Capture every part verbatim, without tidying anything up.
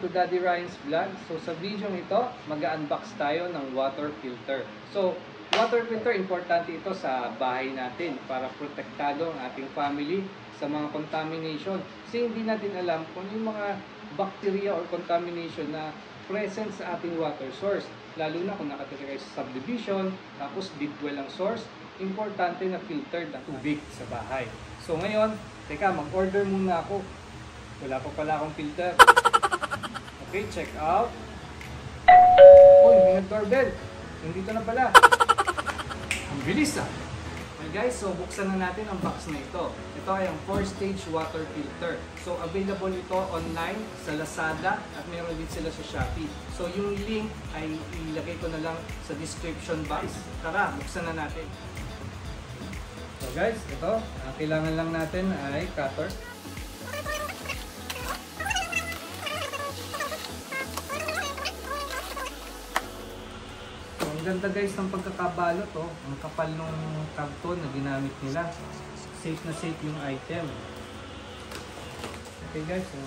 to Daddy Ryan's Vlog. So sa video ito, mag-unbox tayo ng water filter. So water filter, importante ito sa bahay natin para protektado ang ating family sa mga contamination. Kasi hindi natin alam kung yung mga bacteria or contamination na present sa ating water source. Lalo na kung nakatira kayo sa subdivision, tapos deep well ang source, importante na filtered ang tubig sa bahay. So ngayon, teka, mag-order muna ako. Wala pa pala akong filter. Okay, check out. Uy, may nag-doorbell. Nandito na pala. Ang bilis ah. Okay guys, so buksan na natin ang box na ito. Ito ay ang four stage water filter. So available ito online sa Lazada at meron din sila sa Shopee. So yung link ay ilagay ko na lang sa description box. Tara, buksan na natin. So guys, ito, ang kailangan lang natin ay cutter. Ang ganda guys ng pagkakabalot, oh. Ang kapal ng karton na ginamit nila. Safe na safe yung item. Okay guys, so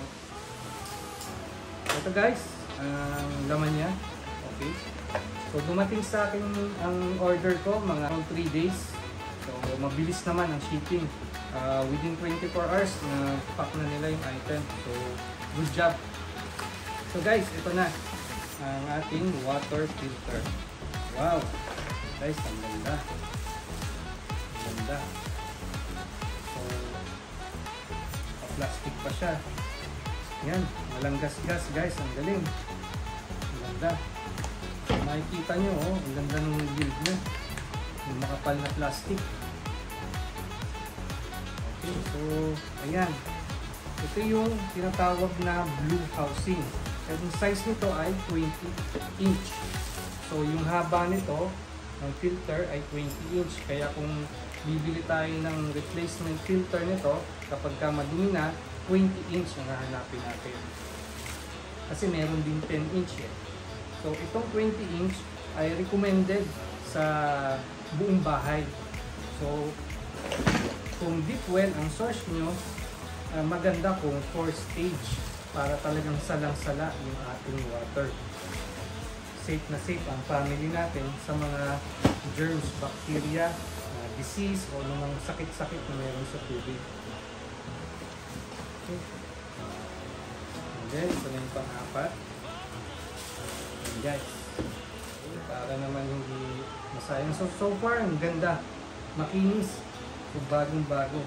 ito guys, ang laman niya. Okay. So dumating sa akin ang order ko mga three days. So mabilis naman ang shipping. Uh, within twenty-four hours na pack na nila yung item. So good job. So guys, ito na ang ating water filter. Wow! Guys, ang ganda. Ang ganda. So, plastic pa siya. Yan, walang gas-gas guys. Ang galing. Ang ganda. So, makikita nyo, oh, ang ganda ng build niya. Yung makapal na plastic. Okay, so, ayan. Ito yung tinatawag na blue housing. Ang size nito ay twenty inch. So yung haba nito ng filter ay twenty inch. Kaya kung bibili tayo ng replacement filter nito, kapag ka madumi na, twenty inch ang hahanapin natin. Kasi meron din ten inch eh. So itong twenty inch ay recommended sa buong bahay. So kung deep well ang source nyo, uh, maganda kung four stage para talagang salang-sala yung ating water. Safe na safe ang family natin sa mga germs, bacteria, uh, disease o mga sakit-sakit na meron sa tubig. Okay. And then, ito na yung pang-apat. And guys, okay, para naman hindi masayang. So, so far, ang ganda. Makinis. So, bagong-bago.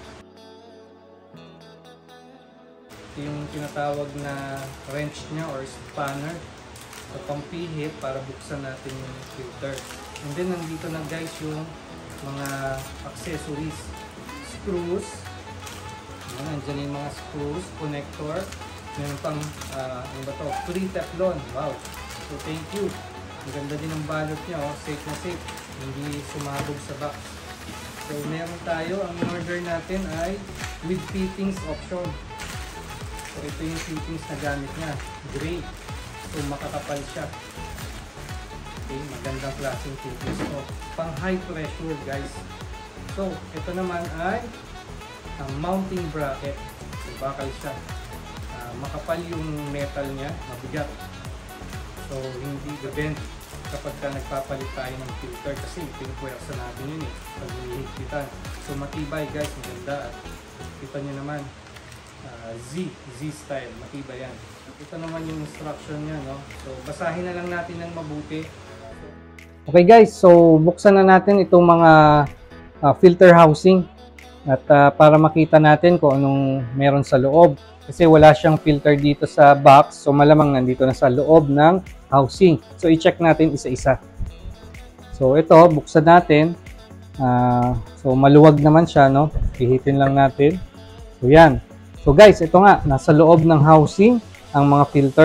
Ito yung tinatawag na wrench niya or spanner. So, pampihit para buksan natin yung filter. And then, nandito na guys yung mga accessories. Screws. Ayan, nandyan yung mga screws, connector. Meron pang, uh, ano ba to? Free Teflon. Wow. So, thank you. Ang ganda din ang balot niya. Oh. Safe na safe. Hindi sumabog sa box. So, meron tayo. Ang order natin ay with fittings option. So, ito yung fittings na gamit niya. Gray. So, makakapal siya. Okay, magandang klaseng fittings. So, pang high pressure guys. So, ito naman ay ang mounting bracket. So, bakal siya. Uh, makapal yung metal niya. Mabigat. So, hindi bend kapag ka nagpapalit tayo ng filter. Kasi pinupuwersa natin yun eh. Pag hihigpitan. So, matibay guys. Maganda. At kita nyo naman. Uh, Z. Z style. Matibay yan. Ito naman yung instruction niya, no? So, basahin na lang natin ng mabuti. Okay guys, so buksan na natin itong mga uh, filter housing. At uh, para makita natin kung anong meron sa loob. Kasi wala siyang filter dito sa box. So, malamang nandito na sa loob ng housing. So, i-check natin isa-isa. So, ito, buksan natin. Uh, so, maluwag naman siya, no? Pihitin lang natin. So, yan. So, guys, ito nga, nasa loob ng housing ang mga filter.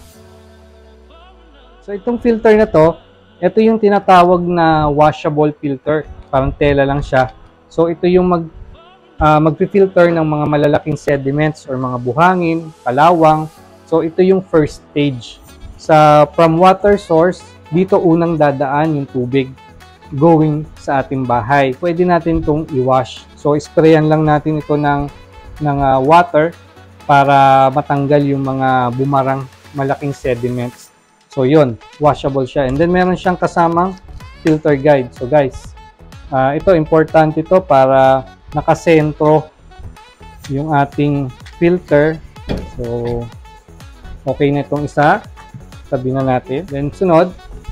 So itong filter na to, ito yung tinatawag na washable filter. Parang tela lang siya. So ito yung mag uh, magfi-filter ng mga malalaking sediments or mga buhangin, kalawang. So ito yung first stage. Sa from water source, dito unang dadaan yung tubig going sa ating bahay. Pwede natin itong i-wash. So sprayan lang natin ito ng ng uh, water para matanggal yung mga bumarang malaking sediments. So yun, washable siya. And then meron siyang kasamang filter guide. So guys, uh, ito importante ito para nakasentro yung ating filter. So okay na itong isa. Tabi na natin. Then sunod,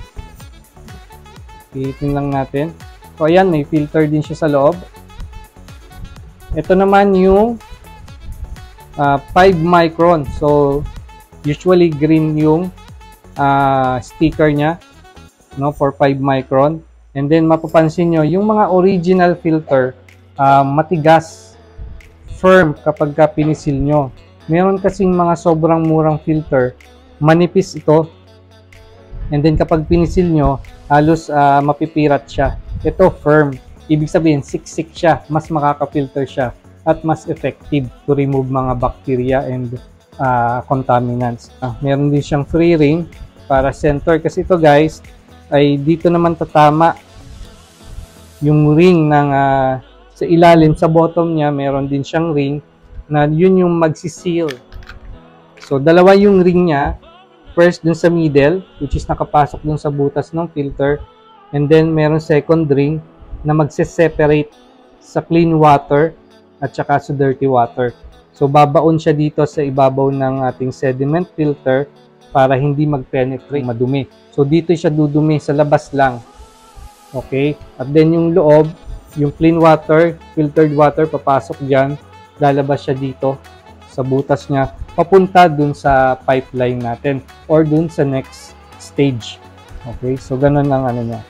ihitin lang natin. So ayan, may filter din siya sa loob. Ito naman yung uh, five micron. So usually green yung uh, sticker niya, no, for five micron. And then mapapansin nyo, yung mga original filter, uh, matigas, firm kapag ka pinisil nyo. Meron kasing mga sobrang murang filter, manipis ito. And then kapag pinisil nyo, halos uh, mapipirat siya. Ito firm. Ibig sabihin, siksik siya. Mas makaka-filter siya. At mas effective to remove mga bacteria and uh, contaminants. Uh, meron din siyang free ring para center. Kasi ito guys, ay dito naman tatama yung ring ng uh, sa ilalim, sa bottom niya, meron din siyang ring na yun yung magsiseal. So, dalawa yung ring niya. First, dun sa middle, which is nakapasok dun sa butas ng filter. And then, meron second ring na magse-separate sa clean water at saka sa dirty water. So, babaon siya dito sa ibabaw ng ating sediment filter para hindi mag-penetrate, madumi. So, dito siya dudumi sa labas lang. Okay? At then, yung loob, yung clean water, filtered water, papasok dyan. Lalabas siya dito sa butas niya, papunta dun sa pipeline natin or dun sa next stage. Okay? So, ganun ang ano niya.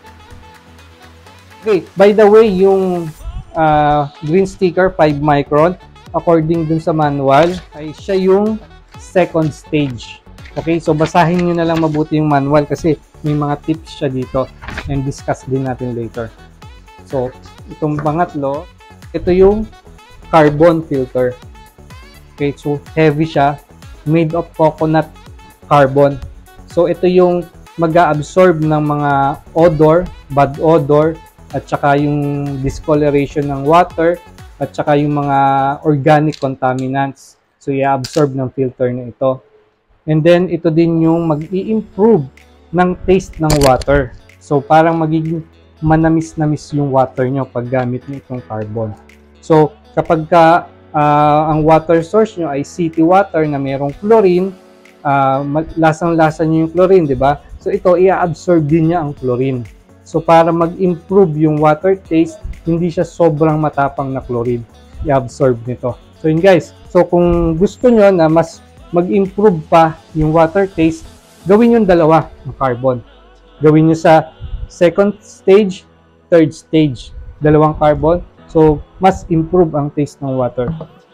Okay, by the way, yung uh, green sticker five micron, according dun sa manual, ay siya yung second stage. Okay, so basahin nyo na lang mabuti yung manual kasi may mga tips siya dito and discuss din natin later. So, itong pangatlo, ito yung carbon filter. Okay, so heavy siya, made of coconut carbon. So, ito yung mag-a-absorb ng mga odor, bad odor, at saka yung discoloration ng water, at saka yung mga organic contaminants. So, i-absorb ng filter na ito. And then, ito din yung mag-i-improve ng taste ng water. So, parang magiging manamis-namis yung water nyo pag gamit nyo itong carbon. So, kapag ka, uh, ang water source nyo ay city water na mayroong chlorine, uh, lasang-lasa nyo yung chlorine, di ba? So, ito, i-absorb din niya ang chlorine. So, para mag-improve yung water taste, hindi siya sobrang matapang na chlorine. I-absorb nito. So, yun guys. So, kung gusto nyo na mas mag-improve pa yung water taste, gawin yung dalawa ng carbon. Gawin nyo sa second stage, third stage. Dalawang carbon. So, mas improve ang taste ng water.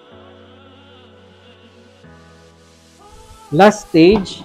Last stage.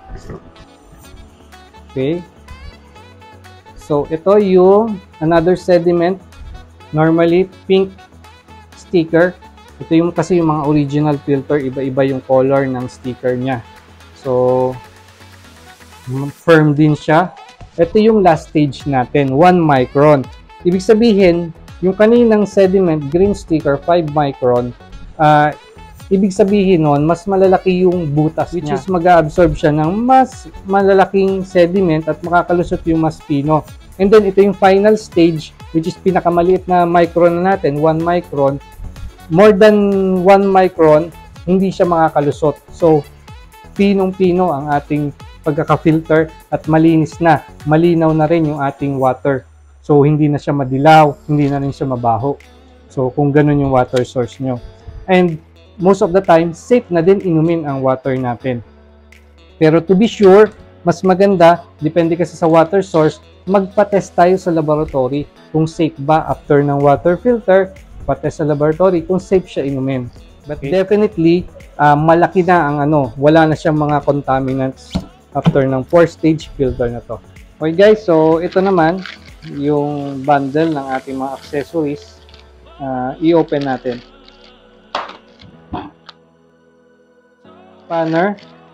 Okay. So, ito yung another sediment. Normally, pink sticker. Ito yung kasi yung mga original filter. Iba-iba yung color ng sticker niya. So, firm din siya. Ito yung last stage natin. one micron. Ibig sabihin, yung kaninang sediment, green sticker, five micron, uh, ibig sabihin nun, mas malalaki yung butas which niya. Which is mag-absorb siya ng mas malalaking sediment at makakalusot yung mas pino. And then, ito yung final stage, which is pinakamaliit na micron na natin, one micron. More than one micron, hindi siya makakalusot. So, pinong-pino ang ating pagkaka-filter at malinis na. Malinaw na rin yung ating water. So, hindi na siya madilaw, hindi na rin siya mabaho. So, kung ganun yung water source nyo. And, most of the time, safe na din inumin ang water natin. Pero to be sure, mas maganda, depende kasi sa water source, magpa-test tayo sa laboratory kung safe ba after ng water filter, pa-test sa laboratory kung safe siya inumin. But okay, definitely, uh, malaki na ang ano, wala na siyang mga contaminants after ng four stage filter na to. Okay guys, so ito naman, yung bundle ng ating mga accessories. Uh, i-open natin. Spanner,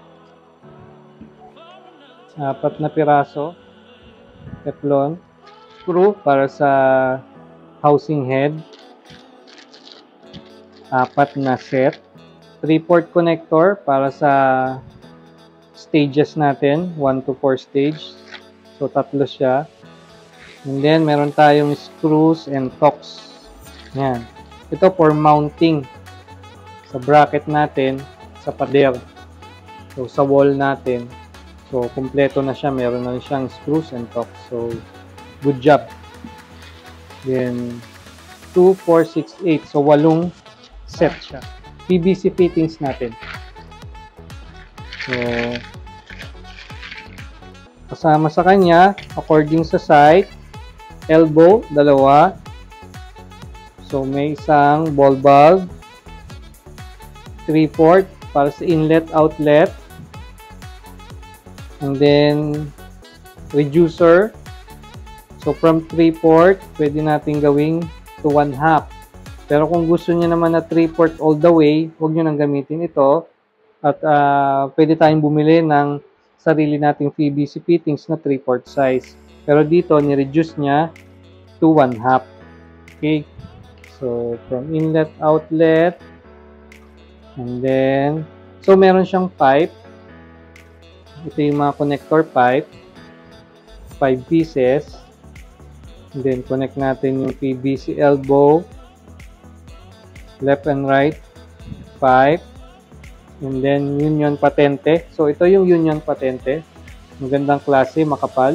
apat na piraso, teflon, screw para sa housing head, apat na set, three port connector para sa stages natin, one to four stage. So, tatlo siya. And then, meron tayong screws and tocks. Yan. Ito for mounting sa bracket natin sa pader. So, sa wall natin. So, kumpleto na siya. Meron na siyang screws and tocks. So, good job. Then, two, four, six, eight. So, walong set siya. P V C fittings natin. So, kasama sa kanya, according sa site, elbow, dalawa. So, may isang ball valve, three port para sa inlet, outlet. And then, reducer. So, from three port, pwede natin gawing to one half. Pero kung gusto niyo naman na three port all the way, huwag niyo nang gamitin ito. At uh, pwede tayong bumili ng sarili nating P V C fittings na three port size. Pero dito, ni-reduce niya to one half. Okay? So, from inlet, outlet. And then, so meron siyang pipe. Ito yung mga connector pipe. Five pieces. And then, connect natin yung P V C elbow. Left and right pipe. And then, union patente. So, ito yung union patente. Magandang klase, makapal.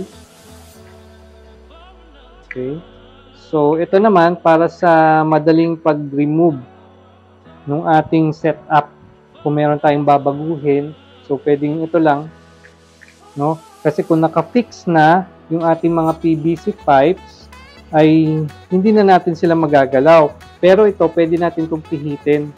Okay. So, ito naman, para sa madaling pag-remove ng ating setup. Kung meron tayong babaguhin, so, pwedeng ito lang. No? Kasi kung naka-fix na yung ating mga P V C pipes, ay hindi na natin sila magagalaw. Pero ito, pwede natin itong pihitin.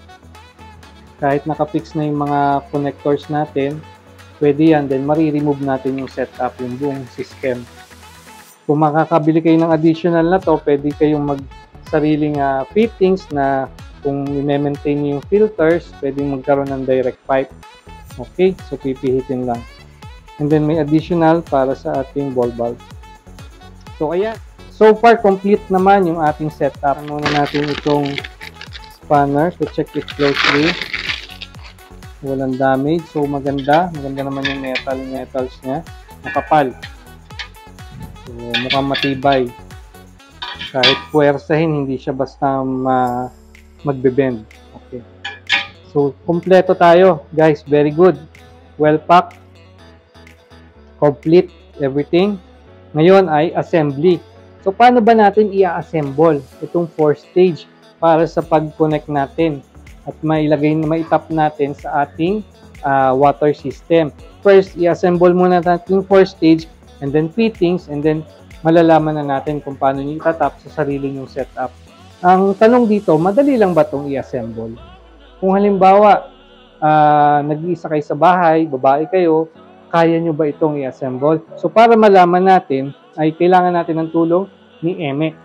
Kahit naka-fix na yung mga connectors natin, pwede yan. Then, mari-remove natin yung setup, yung buong system. Kung makakabili kayo ng additional na to, pwede kayong mag-sariling uh, fittings na kung i-maintain yung filters, pwede magkaroon ng direct pipe. Okay? So, pipihitin lang. And then, may additional para sa ating ball valve. So, ayan. So far, complete naman yung ating setup. Muna natin itong spanner to check it closely. Walang damage. So, maganda. Maganda naman yung metal, metals niya. Makapal. So, mukhang matibay. Kahit puwersahin, hindi siya basta ma magbe-bend. Okay. So, kompleto tayo. Guys, very good. Well packed. Complete everything. Ngayon ay assembly. So, paano ba natin i-assemble itong four stage para sa pag-connect natin at mailagay, maitap natin sa ating uh, water system? First, i-assemble muna natin yung four stage and then fittings and then malalaman na natin kung paano nyo itatap sa sarili nyong setup. Ang tanong dito, madali lang ba itong i-assemble? Kung halimbawa, uh, nag-iisa kayo sa bahay, babae kayo, kaya nyo ba itong i-assemble? So, para malaman natin, ay kailangan natin ng tulong ni Eme.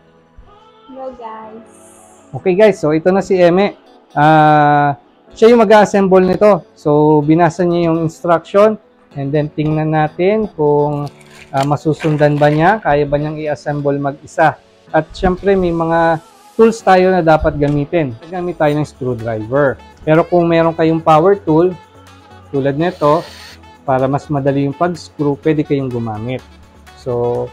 Hello guys. Okay guys, so ito na si Eme. Uh, siya yung mag-assemble nito. So binasa niya yung instruction and then tingnan natin kung uh, masusundan ba niya, kaya ba niyang i-assemble mag-isa. At syempre may mga tools tayo na dapat gamitin. Gamit tayo ng screwdriver. Pero kung meron kayong power tool, tulad nito, para mas madali yung pag-screw, pwede kayong gumamit. So,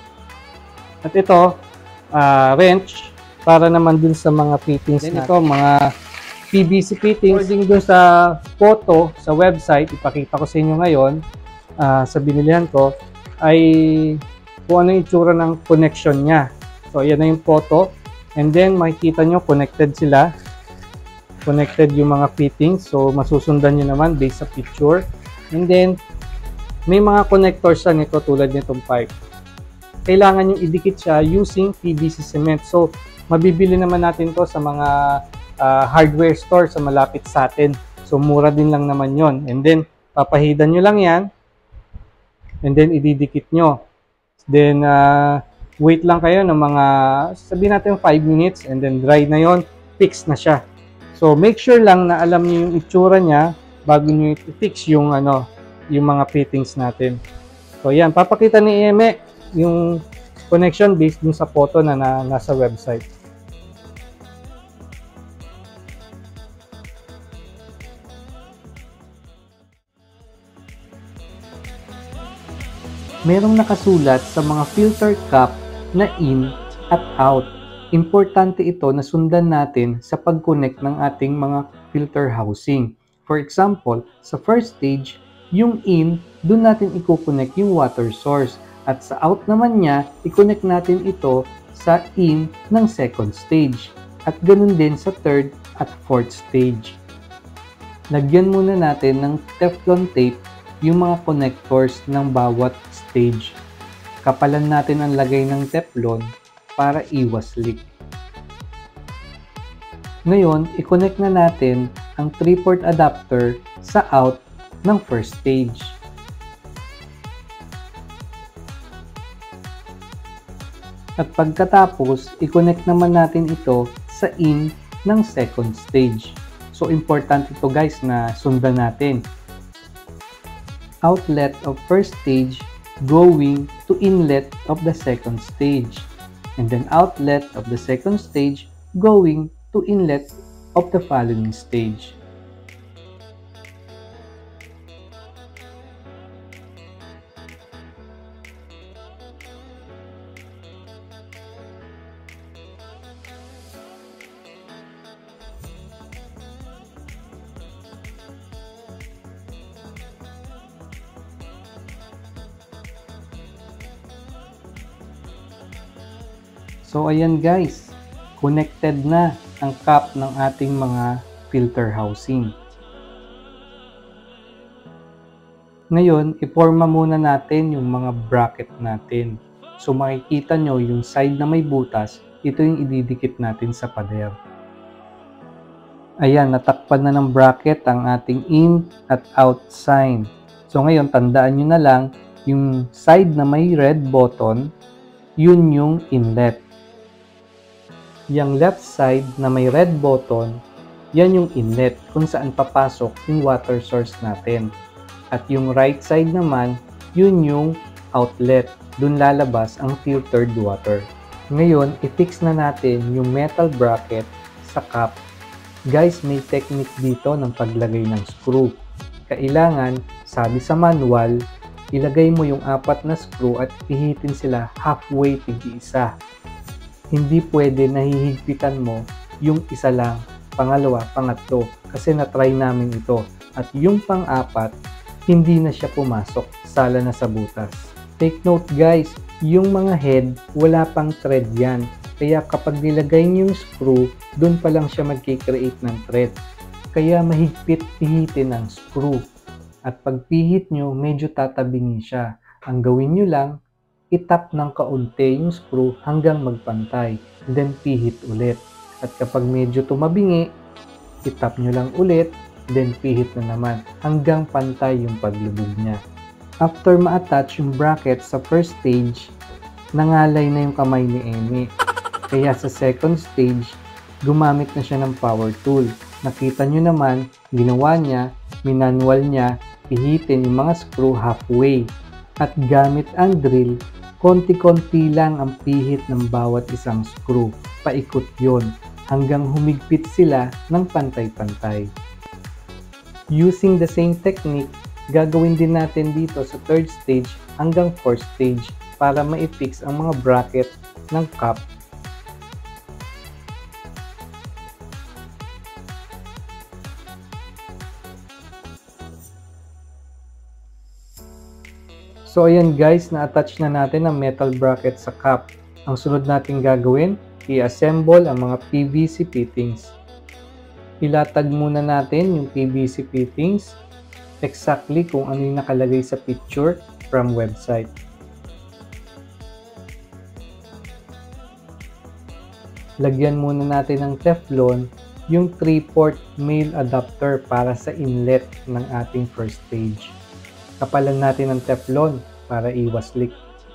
at ito, uh, wrench, para naman dun sa mga fittings natin. Ito, mga P V C fittings. According dun sa photo, sa website, ipakita ko sa inyo ngayon, uh, sa binilihan ko, ay kung ano yung itsura ng connection niya. So, yan na yung photo. And then, makikita nyo, connected sila. Connected yung mga fittings. So, masusundan nyo naman based sa picture. And then, may mga connectors sa nito tulad nitong pipe. Kailangan nyo idikit siya using P V C cement. So, mabibili naman natin to sa mga uh, hardware store sa malapit sa atin. So, mura din lang naman yon. And then, papahidan nyo lang yan. And then, ididikit nyo. Then, uh, wait lang kayo ng mga, sabihin natin five minutes. And then, dry na yon, fix na siya. So, make sure lang na alam nyo yung itsura niya bago nyo i-fix yung, ano, yung mga fittings natin. So, yan. Papakita ni Eme yung connection based dun sa photo na, na nasa website. merong nakasulat sa mga filter cap na in at out. Importante ito na sundan natin sa pag-connect ng ating mga filter housing. For example, sa first stage, yung in, doon natin i-connect yung water source. At sa out naman niya, i-connect natin ito sa in ng second stage. At ganun din sa third at fourth stage. Lagyan muna natin ng Teflon tape yung mga connectors ng bawat stage. Kapalan natin ang lagay ng Teflon para iwas leak. Ngayon, i-connect na natin ang three port adapter sa out ng first stage. At pagkatapos, i-connect naman natin ito sa in ng second stage. So, important ito guys na sundan natin. Outlet of first stage going to inlet of the second stage, and then outlet of the second stage going to inlet of the following stage. So ayan guys, connected na ang cap ng ating mga filter housing. Ngayon, iporma muna natin yung mga bracket natin. So makikita nyo yung side na may butas, ito yung ididikit natin sa pader. Ayan, natakpan na ng bracket ang ating in at out sign. So ngayon, tandaan nyo na lang, yung side na may red button, yun yung inlet. Yung left side na may red button, yan yung inlet kung saan papasok yung water source natin. At yung right side naman, yun yung outlet. Dun lalabas ang filtered water. Ngayon, i-fix na natin yung metal bracket sa cap. Guys, may technique dito ng paglagay ng screw. Kailangan, sabi sa manual, ilagay mo yung apat na screw at pihitin sila halfway tig-isa. Hindi pwede nahihigpitan mo yung isa lang, pangalawa, pangatlo, kasi na-try namin ito. At yung pang-apat, hindi na siya pumasok, sala na sa butas. Take note guys, yung mga head, wala pang thread yan. Kaya kapag nilagay niyo yung screw, dun pa lang siya mag-create ng thread. Kaya mahigpit pihitin ang screw. At pag pihit nyo, medyo tatabingin siya. Ang gawin nyo lang, itap ng kaunti yung screw hanggang magpantay. Then pihit ulit. At kapag medyo tumabingi, itap nyo lang ulit. Then pihit na naman hanggang pantay yung paglubog niya. After ma-attach yung bracket sa first stage, nangalay na yung kamay ni Amy. Kaya sa second stage, gumamit na siya ng power tool. Nakita nyo naman, ginawa niya, minanual niya, pihitin yung mga screw halfway. At gamit ang drill, konti-konti lang ang pihit ng bawat isang screw. Paikot yon hanggang humigpit sila ng pantay-pantay. Using the same technique, gagawin din natin dito sa third stage hanggang fourth stage para ma-fix ang mga bracket ng cap. So ayan guys, na-attach na natin ang metal bracket sa cap. Ang sunod natin gagawin, i-assemble ang mga P V C fittings. Ilatag muna natin yung P V C fittings exactly kung ano yung nakalagay sa picture from website. Lagyan muna natin ng Teflon yung three port male adapter para sa inlet ng ating first stage. Kapalan natin ng Teflon para iwas leak.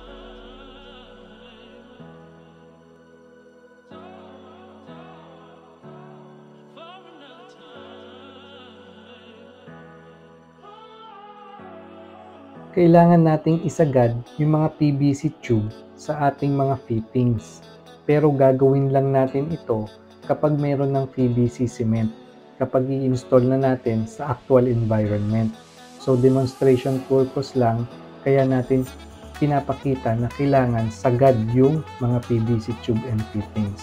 Kailangan nating isagad yung mga P V C tube sa ating mga fittings. Pero gagawin lang natin ito kapag mayroon ng P V C cement, kapag i-install na natin sa actual environment. So demonstration purpose lang, kaya natin pinapakita na kailangan sagad yung mga P V C tube and fittings.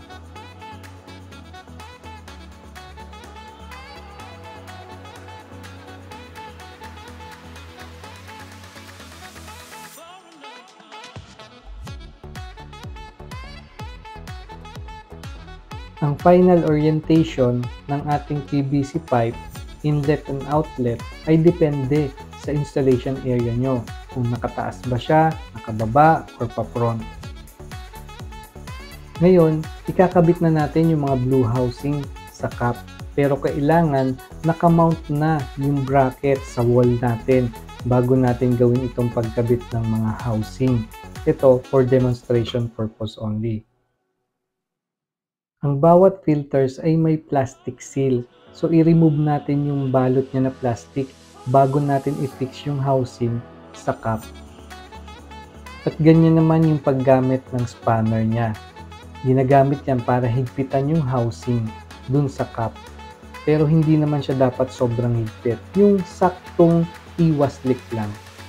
Ang final orientation ng ating P V C pipe, inlet and outlet ay depende sa installation area nyo. Kung nakataas ba siya, nakababa, or pa-front. Ngayon, ikakabit na natin yung mga blue housing sa cap. Pero kailangan nakamount na yung bracket sa wall natin bago natin gawin itong pagkabit ng mga housing. Ito for demonstration purpose only. Ang bawat filters ay may plastic seal. So, i-remove natin yung balot niya na plastic bago natin i-fix yung housing sa cap. At ganyan naman yung paggamit ng spanner niya. Ginagamit yan para higpitan yung housing dun sa cap. Pero hindi naman siya dapat sobrang higpit. Yung saktong iwas leak lang.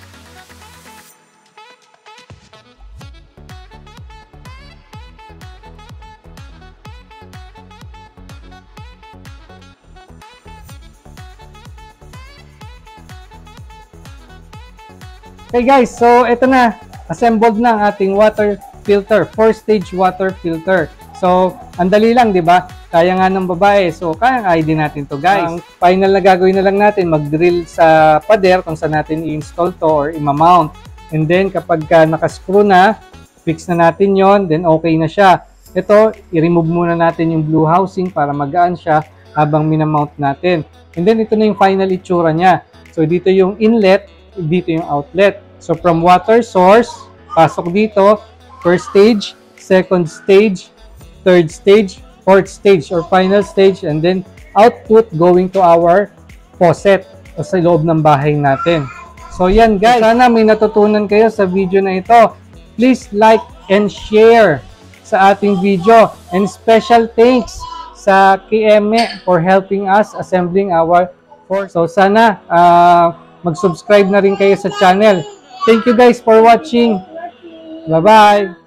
Okay guys, so ito na, assembled na ang ating water filter, four stage water filter. So, ang dali lang, di ba? Kaya nga ng babae, so kaya-kaya din natin to guys. Ang final na gagawin na lang natin, mag-drill sa pader kung saan natin i-install to or i-mount. And then, kapag ka nakascrew na, fix na natin yon, then okay na siya. Ito, i-remove muna natin yung blue housing para magaan siya habang minamount natin. And then, ito na yung final itsura niya. So, dito yung inlet, dito yung outlet. So from water source, pasok dito, first stage, second stage, third stage, fourth stage or final stage, and then output going to our faucet o sa loob ng bahay natin. So yan guys, sana may natutunan kayo sa video na ito. Please like and share sa ating video, and special thanks sa K M E for helping us assembling our fort. So sana uh, mag-subscribe na rin kayo sa channel. Thank you guys for watching. Bye-bye.